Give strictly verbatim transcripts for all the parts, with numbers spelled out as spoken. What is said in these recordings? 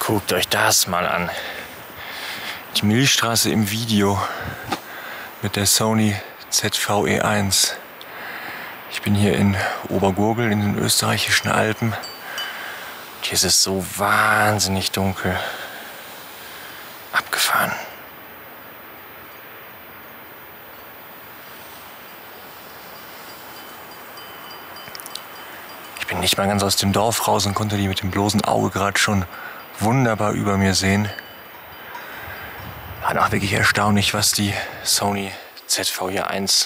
Guckt euch das mal an. Die Milchstraße im Video mit der Sony Z V E eins. Ich bin hier in Obergurgl in den österreichischen Alpen. Hier ist es so wahnsinnig dunkel. Abgefahren. Ich bin nicht mal ganz aus dem Dorf raus und konnte die mit dem bloßen Auge gerade schon wunderbar über mir sehen. War auch wirklich erstaunlich, was die Sony Z V E eins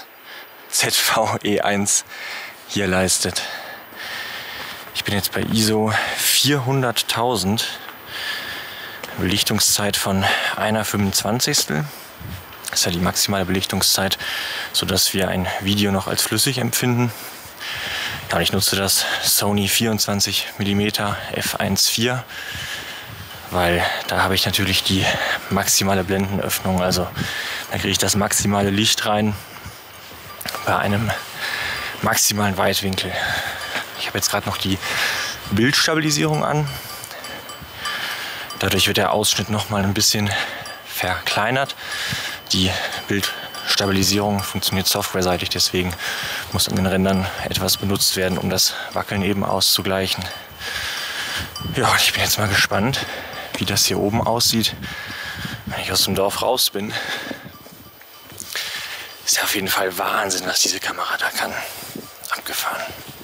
hier leistet. Ich bin jetzt bei I S O vierhunderttausend, Belichtungszeit von einer fünfundzwanzigstel. Das ist ja die maximale Belichtungszeit, sodass wir ein Video noch als flüssig empfinden. Ja, und ich nutze das Sony vierundzwanzig Millimeter f eins Komma vier, weil da habe ich natürlich die maximale Blendenöffnung, also da kriege ich das maximale Licht rein bei einem maximalen Weitwinkel. Ich habe jetzt gerade noch die Bildstabilisierung an. Dadurch wird der Ausschnitt noch mal ein bisschen verkleinert. Die Bildstabilisierung funktioniert softwareseitig, deswegen muss an den Rändern etwas benutzt werden, um das Wackeln eben auszugleichen. Ja, ich bin jetzt mal gespannt, wie das hier oben aussieht, wenn ich aus dem Dorf raus bin. Ist ja auf jeden Fall Wahnsinn, was diese Kamera da kann. Abgefahren.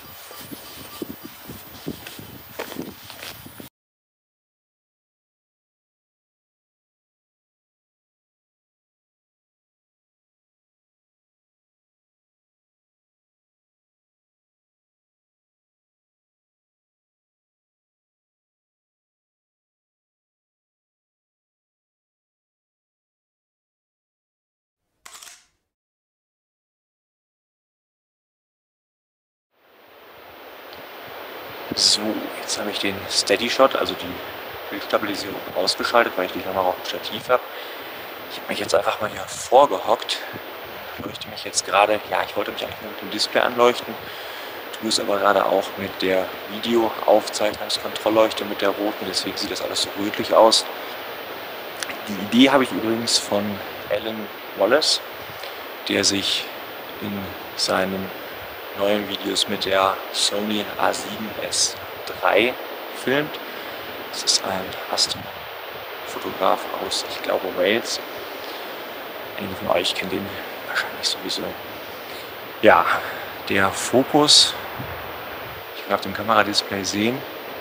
So, jetzt habe ich den Steady Shot, also die Bildstabilisierung, ausgeschaltet, weil ich die Kamera auf dem Stativ habe. Ich habe mich jetzt einfach mal hier vorgehockt. Ich leuchte mich jetzt gerade, ja, ich wollte mich eigentlich nur mit dem Display anleuchten, tue es aber gerade auch mit der Videoaufzeichnungskontrollleuchte, mit der roten, deswegen sieht das alles so rötlich aus. Die Idee habe ich übrigens von Alan Wallace, der sich in seinen neuen Videos mit der Sony A sieben S drei filmt. Das ist ein Astrofotograf aus, ich glaube, Wales. Einige von euch kennen den wahrscheinlich sowieso. Ja, der Fokus, ich kann auf dem Kameradisplay sehen,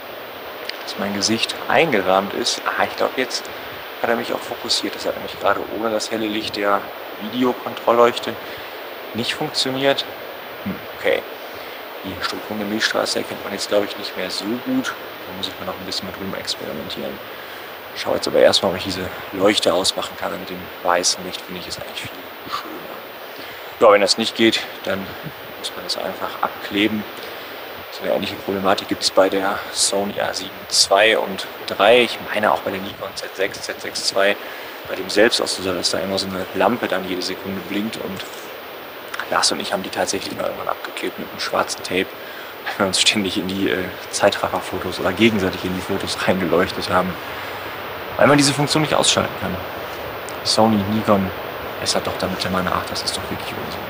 dass mein Gesicht eingerahmt ist. Ah, ich glaube, jetzt hat er mich auch fokussiert. Das hat nämlich gerade ohne das helle Licht der Videokontrollleuchte nicht funktioniert. Okay, die Struktur der Milchstraße erkennt man jetzt, glaube ich, nicht mehr so gut. Da muss ich mal noch ein bisschen mit rum experimentieren. Ich schaue jetzt aber erstmal, ob ich diese Leuchte ausmachen kann. Mit dem weißen Licht finde ich es eigentlich viel schöner. Ja, wenn das nicht geht, dann muss man das einfach abkleben. So eine ähnliche Problematik gibt es bei der Sony A sieben zwei und drei. Ich meine auch bei der Nikon Z sechs, Z sechs zwei. Bei dem Selbstauslöser, dass da immer so eine Lampe dann jede Sekunde blinkt, und Lars und ich haben die tatsächlich mal irgendwann abgeklebt mit einem schwarzen Tape, weil wir uns ständig in die äh, Zeitrafferfotos oder gegenseitig in die Fotos reingeleuchtet haben, weil man diese Funktion nicht ausschalten kann. Sony, Nikon, es hat doch damit immer nach, das ist doch wirklich unsinnig.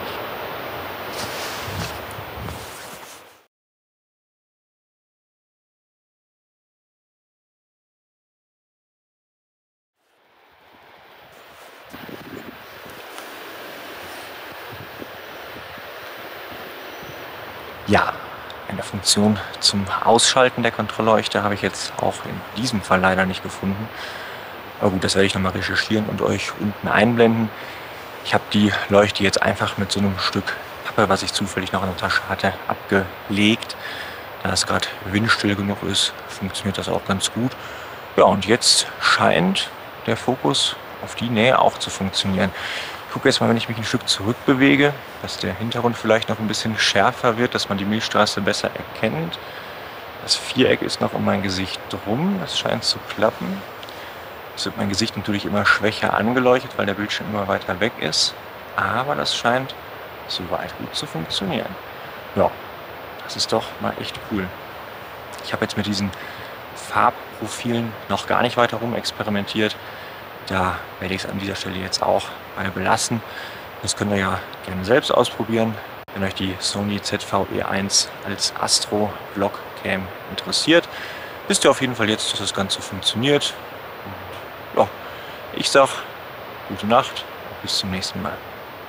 Ja, eine Funktion zum Ausschalten der Kontrollleuchte habe ich jetzt auch in diesem Fall leider nicht gefunden. Aber gut, das werde ich nochmal recherchieren und euch unten einblenden. Ich habe die Leuchte jetzt einfach mit so einem Stück Pappe, was ich zufällig noch in der Tasche hatte, abgelegt. Da es gerade windstill genug ist, funktioniert das auch ganz gut. Ja, und jetzt scheint der Fokus auf die Nähe auch zu funktionieren. Ich gucke jetzt mal, wenn ich mich ein Stück zurückbewege, dass der Hintergrund vielleicht noch ein bisschen schärfer wird, dass man die Milchstraße besser erkennt. Das Viereck ist noch um mein Gesicht drum, das scheint zu klappen. Es wird mein Gesicht natürlich immer schwächer angeleuchtet, weil der Bildschirm immer weiter weg ist. Aber das scheint soweit gut zu funktionieren. Ja, das ist doch mal echt cool. Ich habe jetzt mit diesen Farbprofilen noch gar nicht weiter rum experimentiert. Da werde ich es an dieser Stelle jetzt auch bei belassen. Das könnt ihr ja gerne selbst ausprobieren. Wenn euch die Sony Z V E eins als Astro-Vlog-Cam interessiert, wisst ihr auf jeden Fall jetzt, dass das Ganze funktioniert. Und ja, ich sag gute Nacht und bis zum nächsten Mal.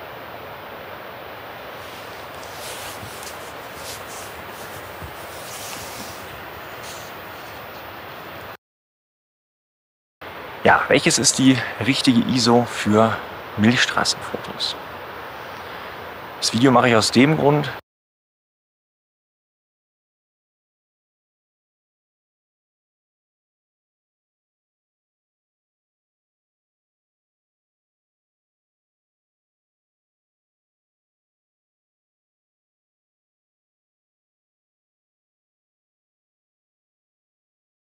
Ja, welches ist die richtige I S O für Milchstraßenfotos? Das Video mache ich aus dem Grund,